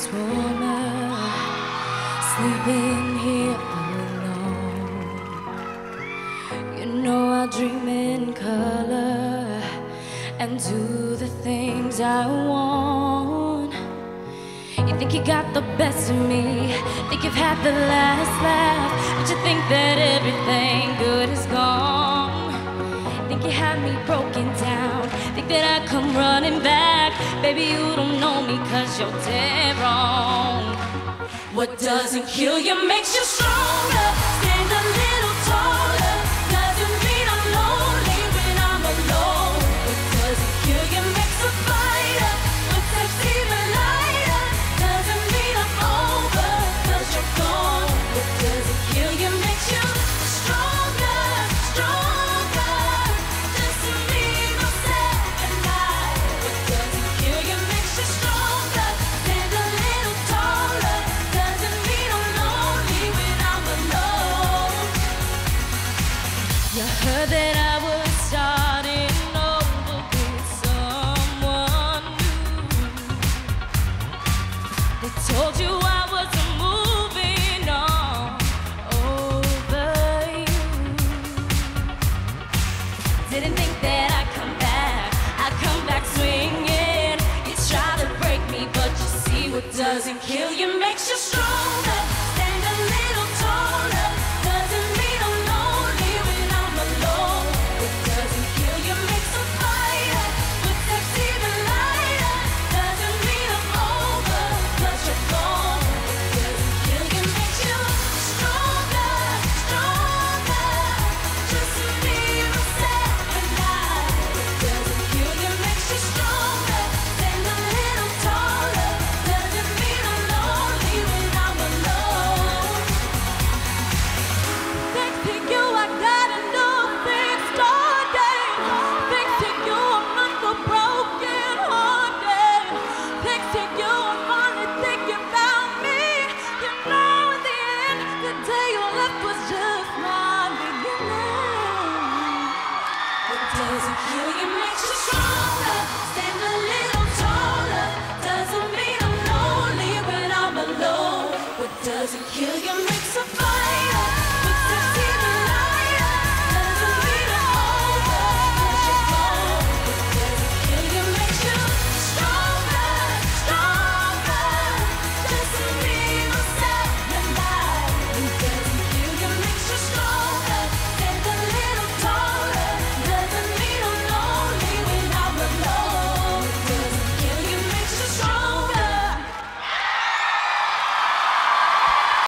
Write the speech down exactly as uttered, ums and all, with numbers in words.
feels warmer sleeping here alone. You know I dream in color and do the things I want. You think you got the best of me, think you've had the last laugh, but you think that everything good is gone. Think you had me broken down, think that I come running back. Baby, you don't know me cause you're dead wrong. What doesn't kill you makes you stronger. Stand a little taller. Doesn't mean I'm lonely when I'm alone. What doesn't kill you makes a fighter. Footsteps even lighter. Doesn't mean I'm over cause you're gone. What doesn't kill you makes you stronger, stronger. Doesn't mean I'm sad at night. What doesn't kill you makes you stronger. Stand a little taller. Doesn't mean I'm lonely when I'm alone. You heard that I was starting over with someone new. They told you I wasn't moving on over you. Didn't think that I'd come back, I'd come back swinging. You try to break me, but you see what doesn't kill you makes you stronger.